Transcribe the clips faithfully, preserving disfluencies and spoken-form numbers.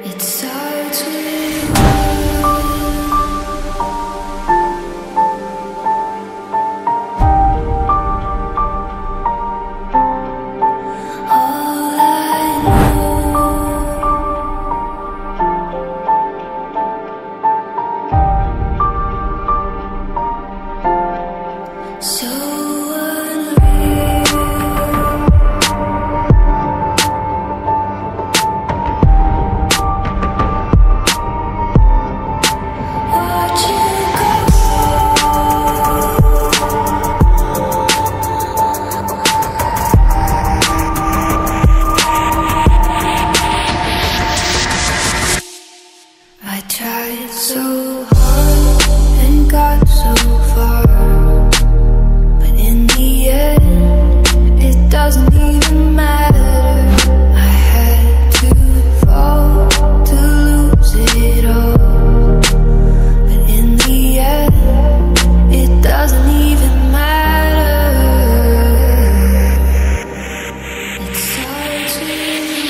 It starts with all I know. So I tried so hard and got so far, but in the end, it doesn't even matter. I had to fall to lose it all, but in the end, it doesn't even matter. It starts with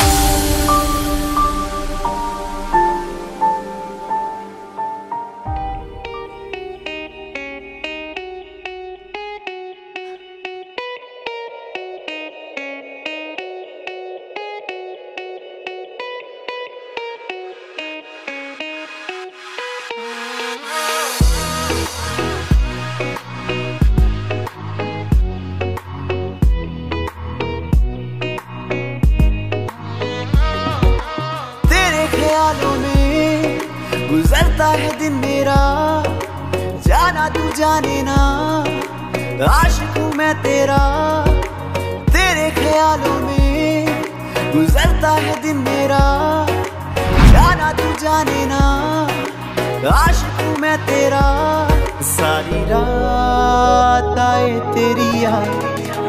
ख्यालों में गुजरता है दिन मेरा, जाना तू जाने ना, आशिक हूँ मैं तेरा। तेरे ख्यालों में गुजरता है दिन मेरा, जाना तू जाने ना, आशिक हूँ मैं तेरा। सारी रात आए तेरी याद,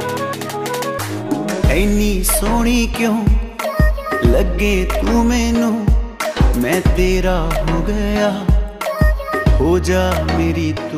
इन्नी सोहनी क्यों लगे तू मैनू, मैं तेरा हो गया, हो जा मेरी तू।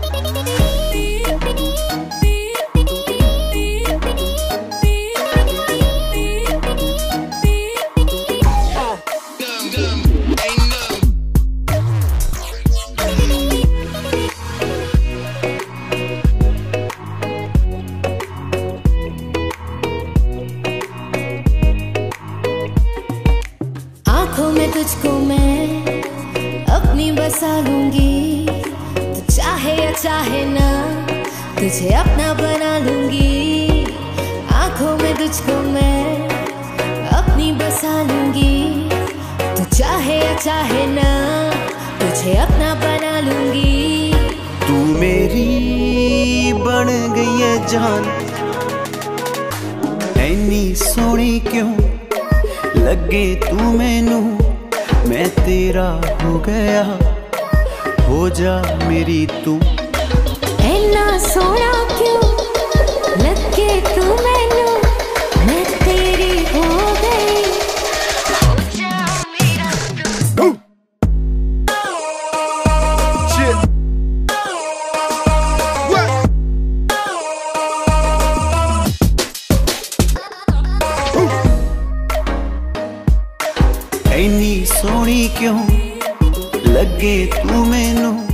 आँखों में तुझको मैं अपनी बसा लूंगी, तू चाहे या चाहे ना, तुझे अपना बना लूंगी। आँखों में तुझको मैं अपनी बसा लूंगी, तू चाहे या चाहे ना, तुझे अपना बना लूंगी। तू मेरी बन गई है जान, इन्नी सोहनी क्यों लगे तू मैनू, मैं तेरा हो गया, हो जा मेरी तू। इन्ना सोहना क्यों लगे तू मैनू, मैं तेरी हो गई, हो जा मेरा तू। इन्नी सोहनी क्यों लगे तू मैनू,